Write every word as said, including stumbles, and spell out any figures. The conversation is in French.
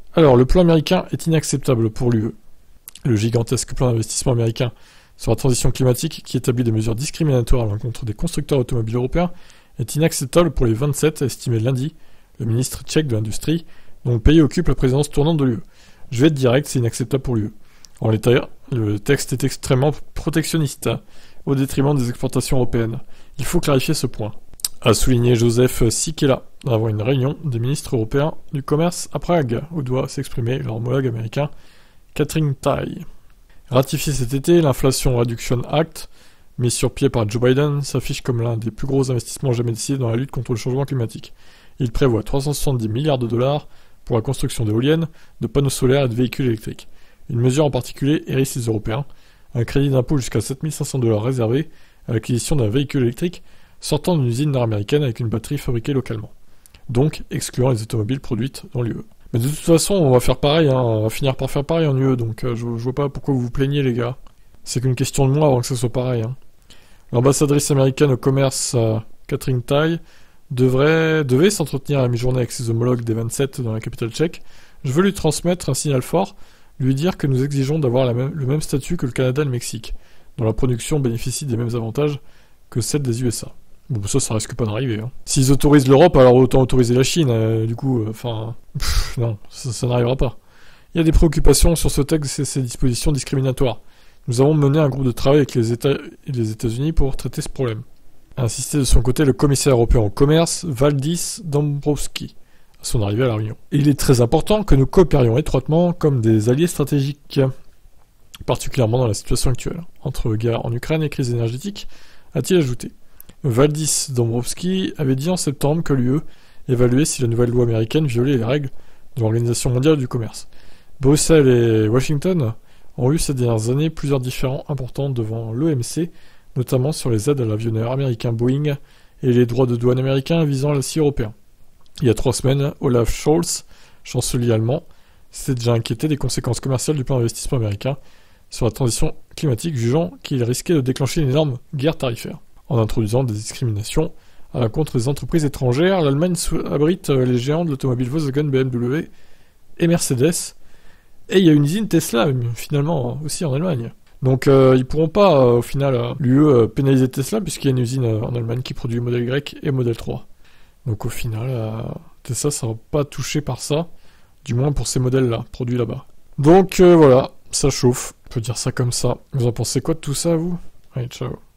Alors, le plan américain est inacceptable pour l'U E. Le gigantesque plan d'investissement américain sur la transition climatique, qui établit des mesures discriminatoires à l'encontre des constructeurs automobiles européens, est inacceptable pour les vingt-sept, a estimé lundi le ministre tchèque de l'Industrie, dont le pays occupe la présidence tournante de l'U E. Je vais être direct, c'est inacceptable pour l'U E. En l'état, le texte est extrêmement protectionniste, au détriment des exportations européennes. Il faut clarifier ce point, a souligné Joseph Sikela avant une réunion des ministres européens du commerce à Prague, où doit s'exprimer leur homologue américain Katherine Tai. Ratifié cet été, l'Inflation Reduction Act, mis sur pied par Joe Biden, s'affiche comme l'un des plus gros investissements jamais décidés dans la lutte contre le changement climatique. Il prévoit trois cent soixante-dix milliards de dollars pour la construction d'éoliennes, de panneaux solaires et de véhicules électriques. Une mesure en particulier hérisse les Européens, un crédit d'impôt jusqu'à sept mille cinq cents dollars réservé à l'acquisition d'un véhicule électrique sortant d'une usine nord-américaine avec une batterie fabriquée localement, donc excluant les automobiles produites dans l'U E. Mais de toute façon, on va faire pareil, hein, on va finir par faire pareil en U E, donc euh, je, je vois pas pourquoi vous vous plaignez, les gars. C'est qu'une question de mois avant que ça soit pareil. Hein. L'ambassadrice américaine au commerce, euh, Katherine Tai, devrait, devait s'entretenir à la mi-journée avec ses homologues des vingt-sept dans la capitale tchèque. Je veux lui transmettre un signal fort, lui dire que nous exigeons d'avoir la même, le même statut que le Canada et le Mexique, dont la production bénéficie des mêmes avantages que celle des U S A. Bon, ça, ça risque pas d'arriver. Hein. S'ils autorisent l'Europe, alors autant autoriser la Chine, euh, du coup, enfin... Euh, non, ça, ça n'arrivera pas. Il y a des préoccupations sur ce texte et ses dispositions discriminatoires. Nous avons mené un groupe de travail avec les États et les États-Unis pour traiter ce problème. A insisté de son côté le commissaire européen au commerce, Valdis Dombrovskis, à son arrivée à la Réunion. Et il est très important que nous coopérions étroitement comme des alliés stratégiques, particulièrement dans la situation actuelle, entre guerre en Ukraine et crise énergétique, a-t-il ajouté. Valdis Dombrovskis avait dit en septembre que l'U E évaluait si la nouvelle loi américaine violait les règles de l'Organisation mondiale du commerce. Bruxelles et Washington ont eu ces dernières années plusieurs différends importants devant l'O M C, notamment sur les aides à l'avionneur américain Boeing et les droits de douane américains visant l'acier européen. Il y a trois semaines, Olaf Scholz, chancelier allemand, s'était déjà inquiété des conséquences commerciales du plan d'investissement américain sur la transition climatique, jugeant qu'il risquait de déclencher une énorme guerre tarifaire. En introduisant des discriminations à l'encontre des entreprises étrangères, l'Allemagne abrite les géants de l'automobile Volkswagen, B M W et Mercedes. Et il y a une usine Tesla, finalement, aussi en Allemagne. Donc euh, ils pourront pas, euh, au final, euh, l'U E euh, pénaliser Tesla, puisqu'il y a une usine euh, en Allemagne qui produit le modèle Y et le modèle trois. Donc au final, euh, Tesla, ça va pas toucher par ça, du moins pour ces modèles-là, produits là-bas. Donc euh, voilà, ça chauffe, on peut dire ça comme ça. Vous en pensez quoi de tout ça, vous ? Allez, ciao.